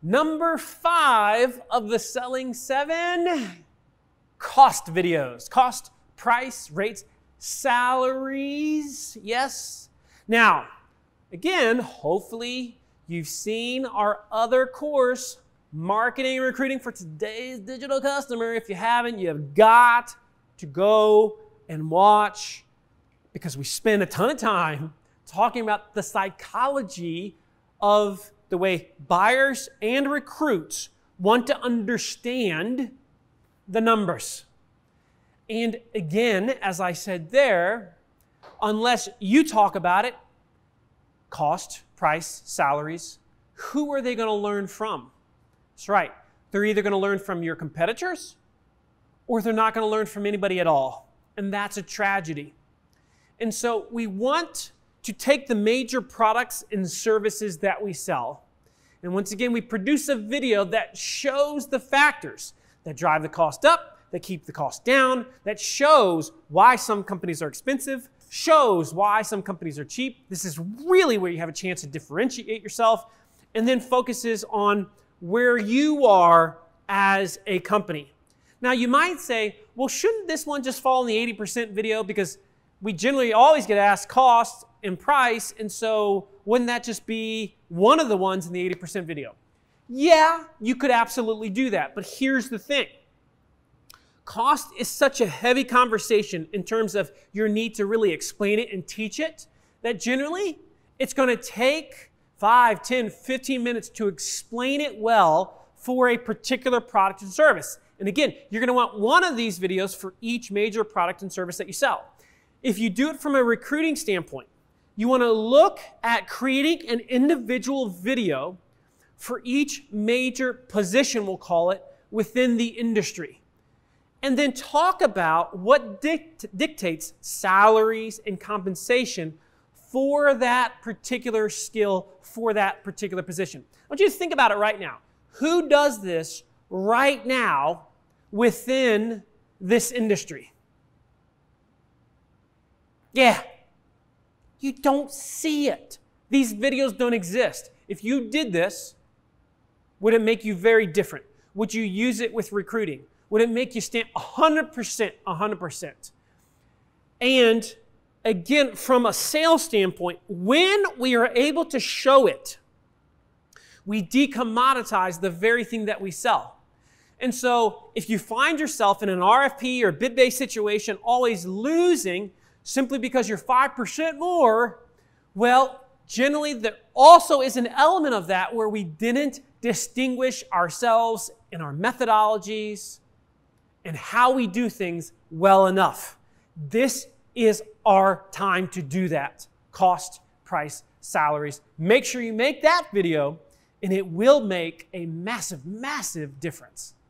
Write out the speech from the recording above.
Number 5 of the selling 7, cost videos. Cost, price, rates, salaries. Yes. Now, again, hopefully you've seen our other course, Marketing and Recruiting for Today's Digital Customer. If you haven't, you have got to go and watch, because we spend a ton of time talking about the psychology of the way buyers and recruits want to understand the numbers. And again, as I said there, unless you talk about it, cost, price, salaries, who are they going to learn from? That's right. They're either going to learn from your competitors or they're not going to learn from anybody at all. And that's a tragedy. And so we want to take the major products and services that we sell. And once again, we produce a video that shows the factors that drive the cost up, that keep the cost down, that shows why some companies are expensive, shows why some companies are cheap. This is really where you have a chance to differentiate yourself, and then focuses on where you are as a company. Now you might say, well, shouldn't this one just fall in the 80% video, because we generally always get asked cost and price, and so wouldn't that just be one of the ones in the 80% video? Yeah, you could absolutely do that, but here's the thing. Cost is such a heavy conversation in terms of your need to really explain it and teach it, that generally it's going to take 5, 10, 15 minutes to explain it well for a particular product and service. And again, you're going to want one of these videos for each major product and service that you sell. If you do it from a recruiting standpoint, you want to look at creating an individual video for each major position, we'll call it, within the industry. And then talk about what dictates salaries and compensation for that particular skill, for that particular position. I want you to think about it right now. Who does this right now within this industry? Yeah, you don't see it. These videos don't exist. If you did this, would it make you very different? Would you use it with recruiting? Would it make you stand 100%, 100%? And again, from a sales standpoint, when we are able to show it, we decommoditize the very thing that we sell. And so if you find yourself in an RFP or bid-based situation always losing simply because you're 5% more, well, generally there also is an element of that where we didn't distinguish ourselves in our methodologies and how we do things well enough. This is our time to do that. Cost, price, salaries. Make sure you make that video, and it will make a massive, massive difference.